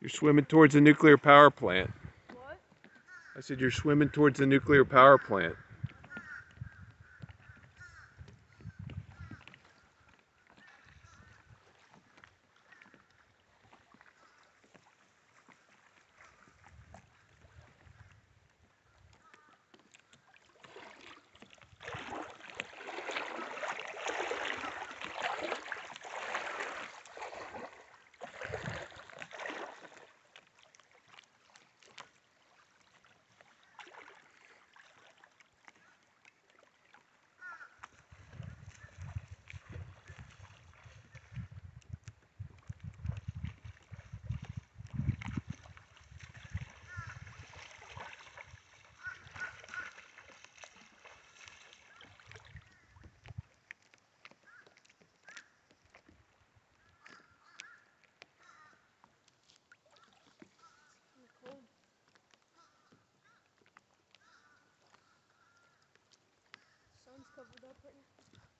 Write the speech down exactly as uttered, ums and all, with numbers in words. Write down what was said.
You're swimming towards a nuclear power plant. What? I said you're swimming towards a nuclear power plant. Cold. Sun's covered up right now.